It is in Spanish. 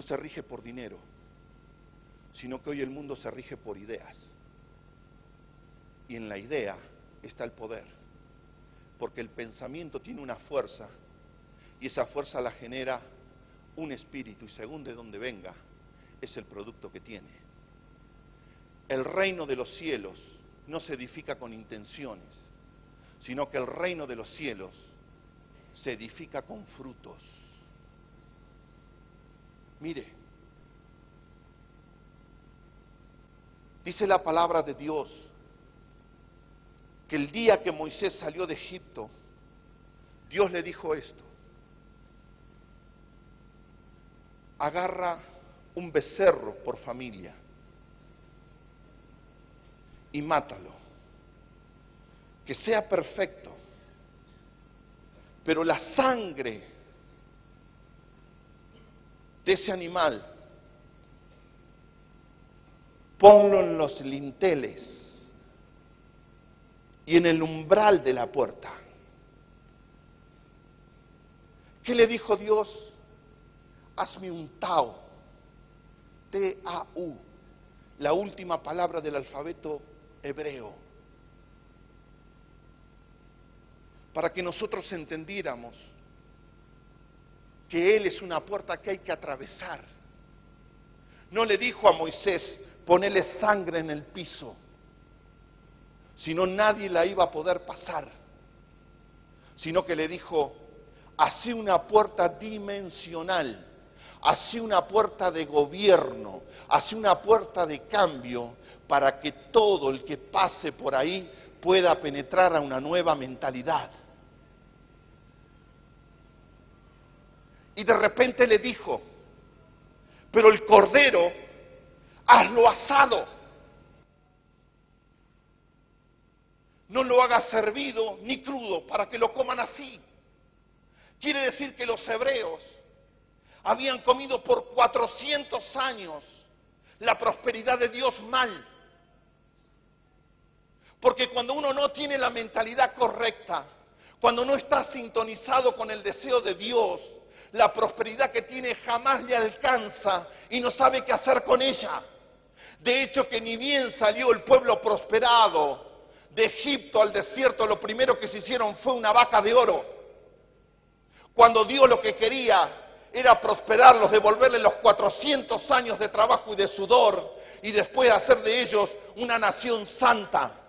se rige por dinero, sino que hoy el mundo se rige por ideas. Y en la idea está el poder, porque el pensamiento tiene una fuerza, y esa fuerza la genera un espíritu, y según de donde venga, es el producto que tiene. El reino de los cielos no se edifica con intenciones, sino que el reino de los cielos se edifica con frutos. Mire, dice la palabra de Dios que el día que Moisés salió de Egipto, Dios le dijo esto: agarra un becerro por familia y mátalo, que sea perfecto, pero la sangre de ese animal ponlo en los linteles y en el umbral de la puerta. ¿Qué le dijo Dios? Hazme un tau, T-A-U, la última palabra del alfabeto hebreo, para que nosotros entendiéramos que Él es una puerta que hay que atravesar. No le dijo a Moisés, ponele sangre en el piso, sino nadie la iba a poder pasar, sino que le dijo, hacé una puerta dimensional, hacé una puerta de gobierno, hacé una puerta de cambio, para que todo el que pase por ahí pueda penetrar a una nueva mentalidad. Y de repente le dijo, pero el cordero, hazlo asado. No lo hagas servido ni crudo para que lo coman así. Quiere decir que los hebreos habían comido por 400 años la prosperidad de Dios mal. Porque cuando uno no tiene la mentalidad correcta, cuando no está sintonizado con el deseo de Dios, la prosperidad que tiene jamás le alcanza y no sabe qué hacer con ella. De hecho, que ni bien salió el pueblo prosperado de Egipto al desierto, lo primero que se hicieron fue una vaca de oro. Cuando Dios lo que quería era prosperarlos, devolverles los 400 años de trabajo y de sudor, y después hacer de ellos una nación santa.